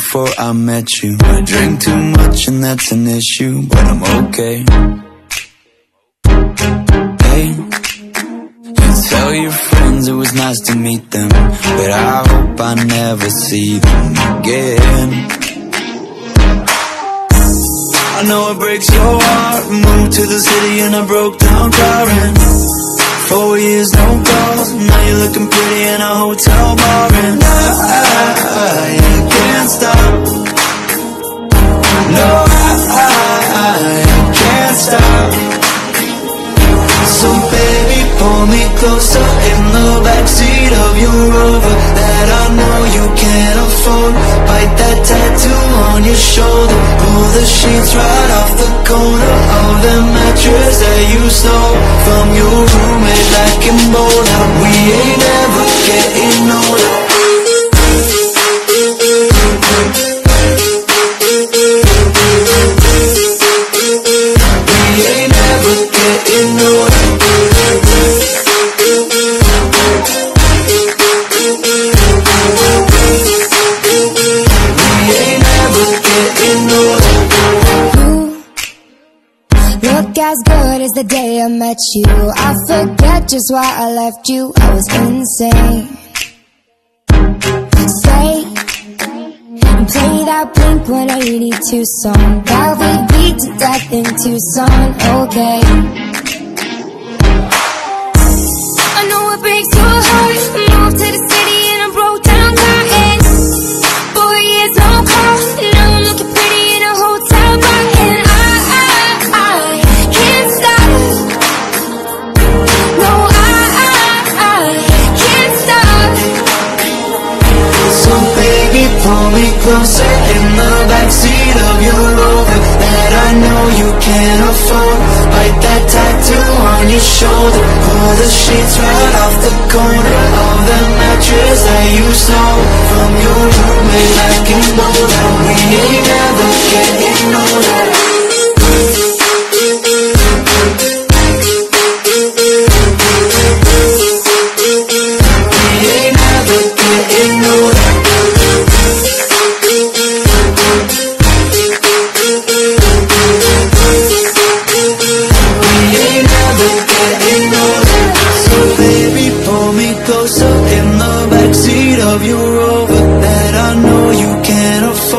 before I met you. I drink too much and that's an issue, but I'm okay. Hey, you tell your friends it was nice to meet them, but I hope I never see them again. I know it breaks your heart. Moved to the city in a broke down car, and 4 years no calls. Now you're looking pretty in a hotel bar, and I can't stop. No, I can't stop. So baby, pull me closer in the backseat of your Rover that I know you can't afford. Bite that tattoo on your shoulder. Pull the sheets right off the corner of the mattress that you stole from your roommate back in Boulder. We ain't never getting older. We ain't never getting older. Look as good as the day I met you. I forget just why I left you. I was insane. Stay and play that Blink-182 song that we beat to death in Tucson. Okay, I know it breaks your heart. Moved to the city in a broke down car, and 4 years no call. Now I'm looking pretty in a hotel bar, and I can't stop. No, I can't stop. So baby, pull me closer in the backseat of your Rover that I know you can't afford. Bite that tattoo on your shoulder. Pull the sheets right off the corner of the mattress that you stole from your roommate back in Boulder. We ain't